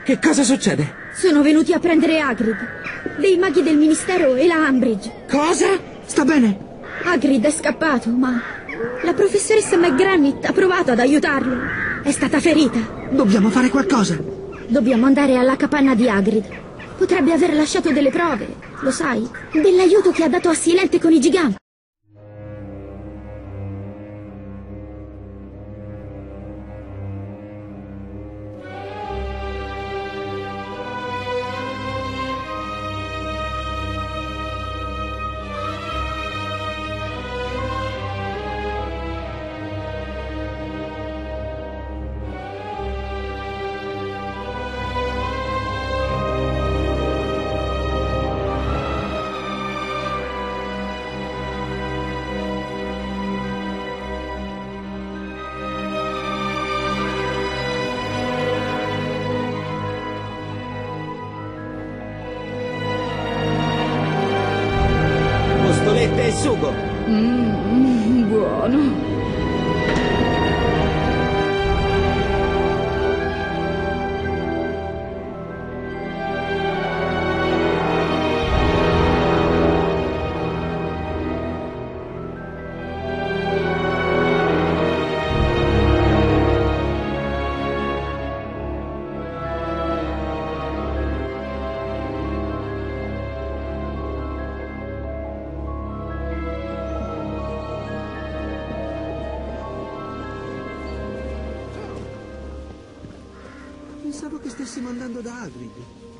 Che cosa succede? Sono venuti a prendere Hagrid. Dei maghi del Ministero e la Umbridge. Cosa? Sta bene? Hagrid è scappato, ma la professoressa McGranit ha provato ad aiutarlo. È stata ferita. Dobbiamo fare qualcosa. Dobbiamo andare alla capanna di Hagrid. Potrebbe aver lasciato delle prove, lo sai, dell'aiuto che ha dato a Silente con i giganti. Costolette e sugo. Buono. Pensavo che stessimo andando da Hagrid.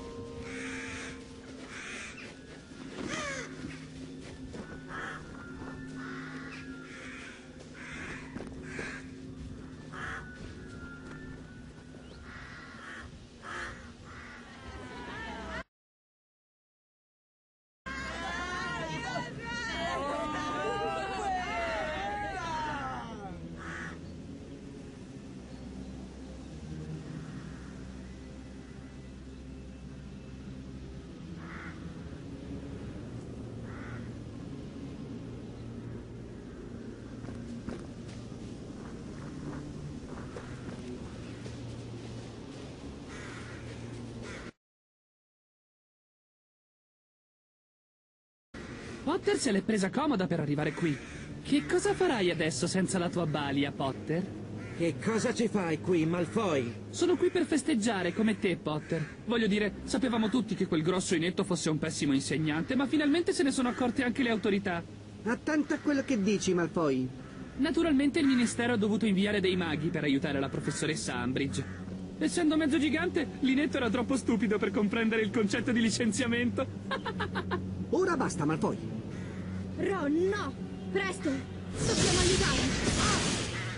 Potter se l'è presa comoda per arrivare qui. Che cosa farai adesso senza la tua balia, Potter? Che cosa ci fai qui, Malfoy? Sono qui per festeggiare come te, Potter. Voglio dire, sapevamo tutti che quel grosso inetto fosse un pessimo insegnante, ma finalmente se ne sono accorte anche le autorità. Attento a quello che dici, Malfoy. Naturalmente il ministero ha dovuto inviare dei maghi per aiutare la professoressa Umbridge. Essendo mezzo gigante, l'inetto era troppo stupido per comprendere il concetto di licenziamento. Ora basta, Malfoy. Ron, no! Presto! Dobbiamo aiutarli!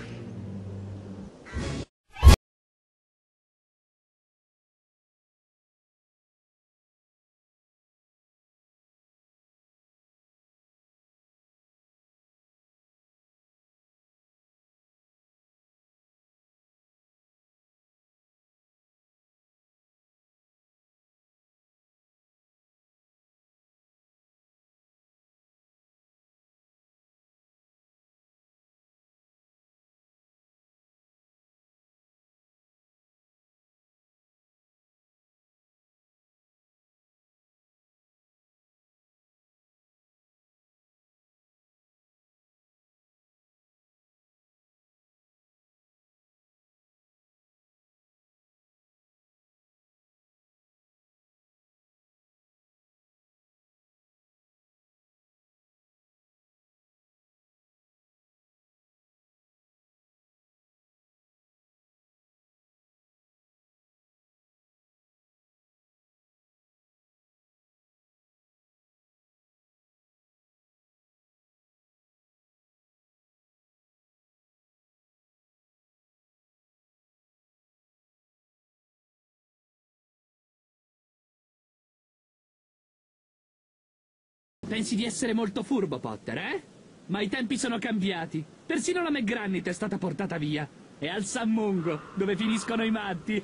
Pensi di essere molto furbo, Potter, eh? Ma i tempi sono cambiati. Persino la McGranit è stata portata via. E al San Mungo, dove finiscono i matti.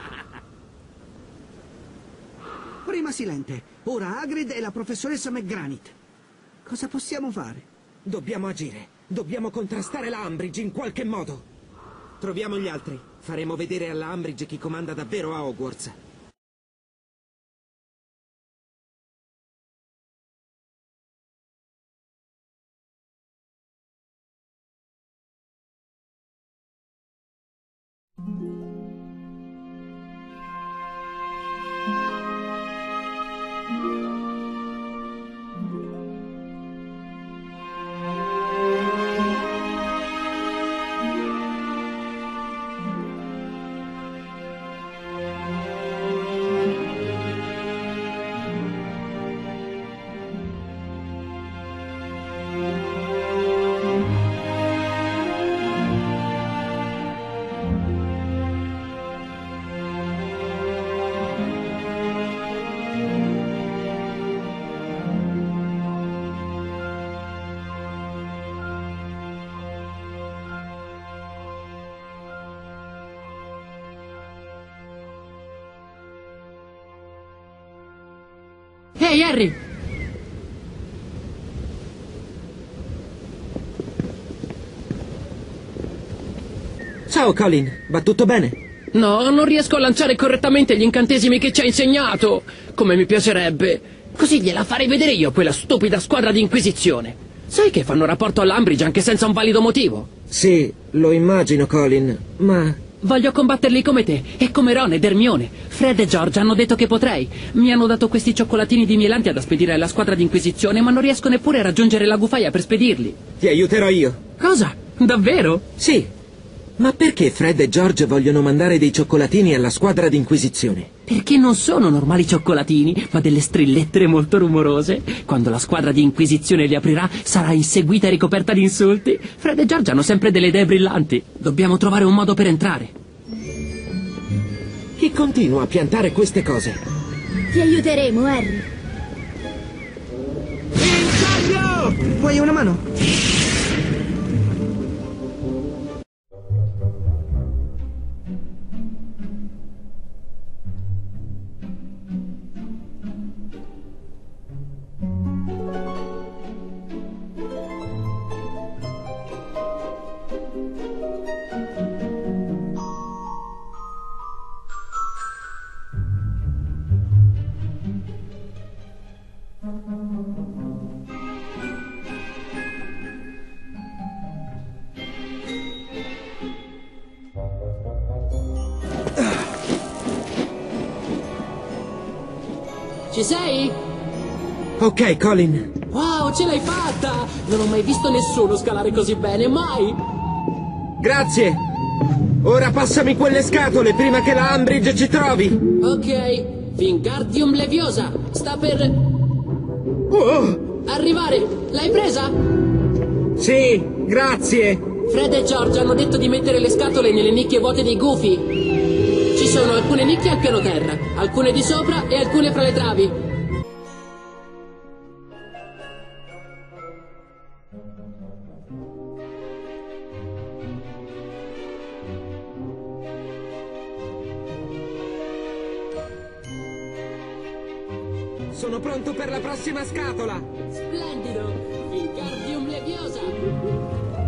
Prima Silente, ora Hagrid e la professoressa McGranit. Cosa possiamo fare? Dobbiamo agire. Dobbiamo contrastare la Umbridge in qualche modo. Troviamo gli altri. Faremo vedere alla Umbridge chi comanda davvero a Hogwarts. Ehi, Harry! Ciao, Colin. Va tutto bene? No, non riesco a lanciare correttamente gli incantesimi che ci ha insegnato, come mi piacerebbe. Così gliela farei vedere io a quella stupida squadra di Inquisizione. Sai che fanno rapporto all'Umbridge anche senza un valido motivo? Sì, lo immagino, Colin, ma... Voglio combatterli come te, e come Ron ed Hermione. Fred e George hanno detto che potrei. Mi hanno dato questi cioccolatini di Mielantia da spedire alla squadra di Inquisizione, ma non riesco neppure a raggiungere la gufaia per spedirli. Ti aiuterò io. Cosa? Davvero? Sì. Ma perché Fred e George vogliono mandare dei cioccolatini alla squadra di Inquisizione? Perché non sono normali cioccolatini, ma delle strillettere molto rumorose. Quando la squadra di Inquisizione li aprirà, sarà inseguita e ricoperta di insulti. Fred e George hanno sempre delle idee brillanti. Dobbiamo trovare un modo per entrare. Chi continua a piantare queste cose? Ti aiuteremo, Harry. Incendio! Vuoi una mano? Ci sei? Ok, Colin. Wow, ce l'hai fatta! Non ho mai visto nessuno scalare così bene, mai! Grazie. Ora passami quelle scatole prima che la Umbridge ci trovi. Ok, Wingardium Leviosa, sta per Oh! arrivare. L'hai presa? Sì, grazie. Fred e George hanno detto di mettere le scatole nelle nicchie vuote dei gufi. Ci sono alcune nicchie al piano terra, alcune di sopra e alcune fra le travi. Sono pronto per la prossima scatola. Splendido! Wingardium Leviosa!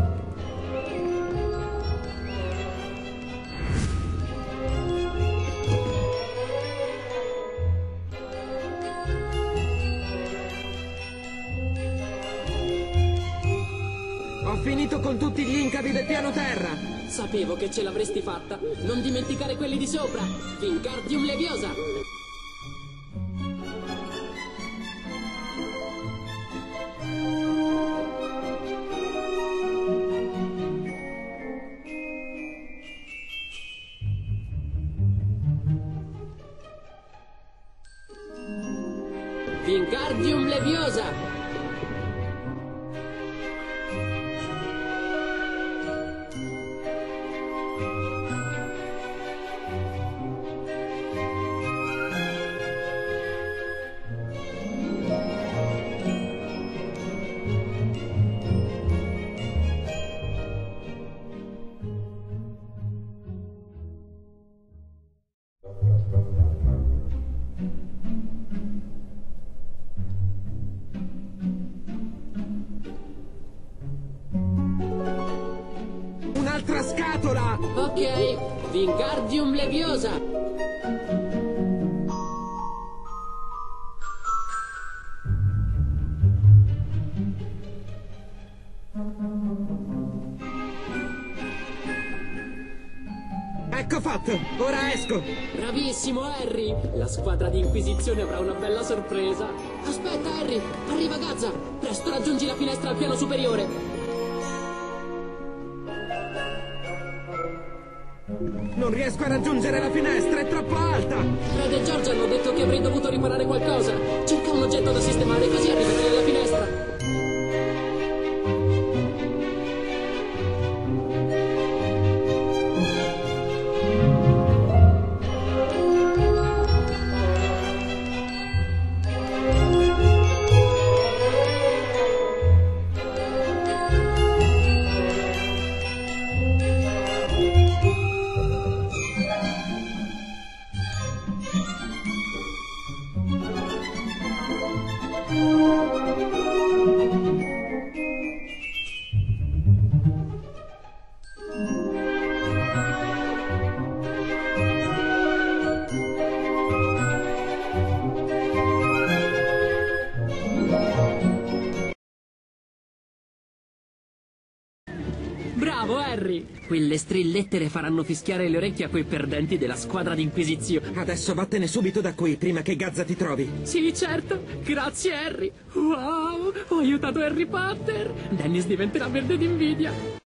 Ho finito con tutti gli incavi del piano terra. Sapevo che ce l'avresti fatta. Non dimenticare quelli di sopra. Wingardium Leviosa! Wingardium Leviosa! Un'altra scatola! Ok, Wingardium Leviosa! Ecco fatto, ora esco. Bravissimo, Harry! La squadra di Inquisizione avrà una bella sorpresa. Aspetta, Harry! Arriva Gazza! Presto raggiungi la finestra al piano superiore! Non riesco a raggiungere la finestra, è troppo alta. Fred e George hanno detto che avrei dovuto riparare qualcosa. Cerca un oggetto da sistemare, così arriverai alla finestra. Bravo, Harry! Quelle strillettere faranno fischiare le orecchie a quei perdenti della squadra d'inquisizione. Adesso vattene subito da qui, prima che Gazza ti trovi. Sì, certo. Grazie, Harry. Wow, ho aiutato Harry Potter. Dennis diventerà verde d'invidia.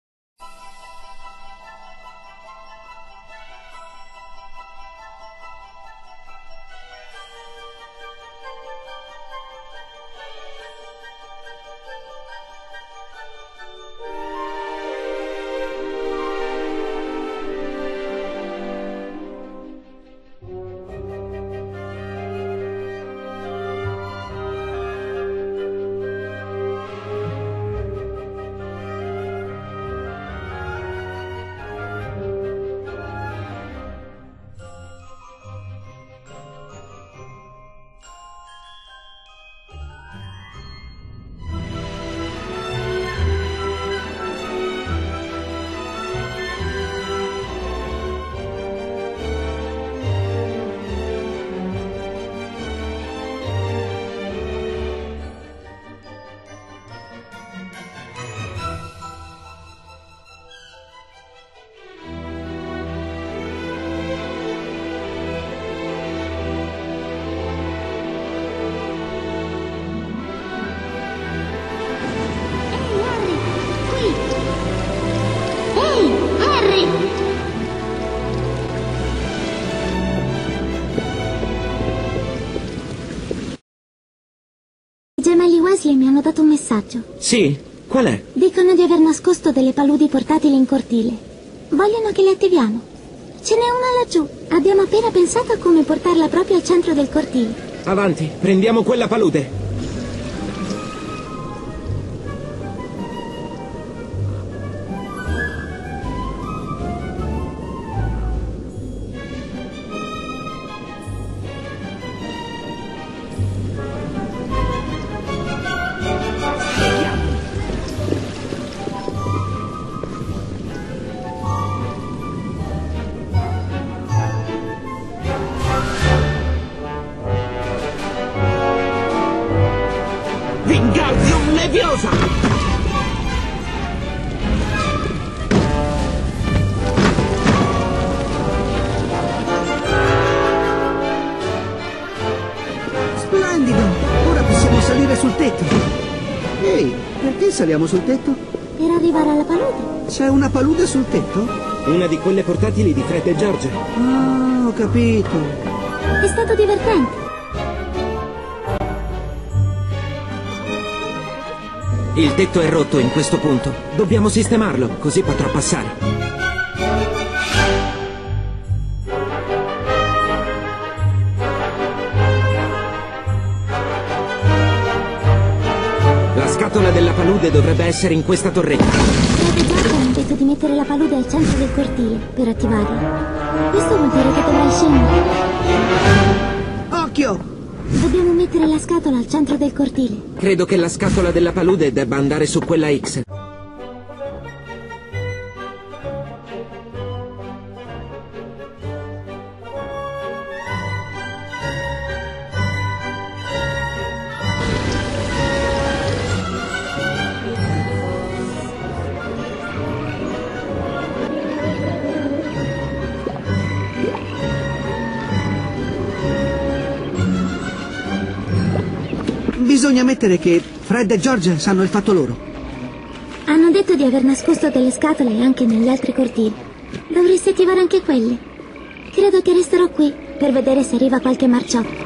I gemelli Weasley mi hanno dato un messaggio. Sì? Qual è? Dicono di aver nascosto delle paludi portatili in cortile. Vogliono che le attiviamo. Ce n'è una laggiù. Abbiamo appena pensato a come portarla proprio al centro del cortile. Avanti, prendiamo quella palude. Wingardium Leviosa! Splendido! Ora possiamo salire sul tetto. Ehi, perché saliamo sul tetto? Per arrivare alla palude. C'è una palude sul tetto? Una di quelle portatili di Fred e George. Ah, ho capito. È stato divertente. Il tetto è rotto in questo punto. Dobbiamo sistemarlo, così potrà passare. La scatola della palude dovrebbe essere in questa torretta. Fred e George hanno detto di mettere la palude al centro del cortile per attivarla. Questo vuol dire che dovrai scendere. Occhio! Dobbiamo mettere la scatola al centro del cortile. Credo che la scatola della palude debba andare su quella X. Bisogna ammettere che Fred e George sanno il fatto loro. Hanno detto di aver nascosto delle scatole anche negli altri cortili. Dovresti attivare anche quelle. Credo che resterò qui per vedere se arriva qualche marciotto.